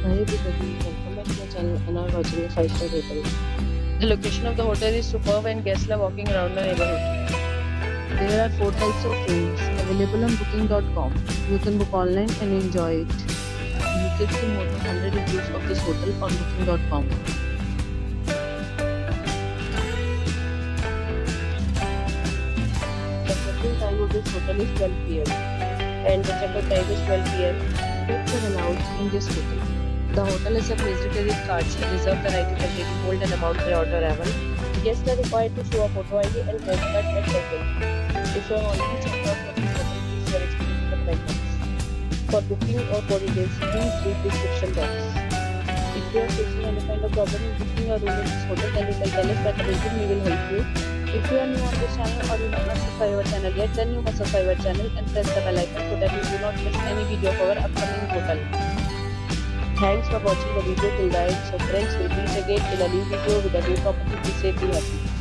Hi everybody, welcome back to my channel and are watching a 5-star hotel. The location of the hotel is superb and guests love walking around the neighborhood. There are 4 types of rooms available on booking.com. You can book online and enjoy it. You can see more than 100 reviews of this hotel on booking.com. The check-in time of this hotel is 12 p.m. and the check-out time is 12 p.m. Pets are allowed in this hotel. The hotel accepts major credit cards and reserves the right to temporarily hold an amount prior to arrival. Guests are required to show a photo ID and credit card at check-in. If you have already checked out from this hotel, please share experience in the comment box. For booking or for details, please read description box. If you are facing any kind of problem in booking a room in this hotel, then you can tell us that we will help you. If you are new on this channel or you have not subscribed our channel yet, then you must subscribe our channel and press the bell icon so that you do not miss any video of our upcoming hotel. Thanks for watching the video till the end. So friends, will meet again in a new video with a new property. Be safe, be happy.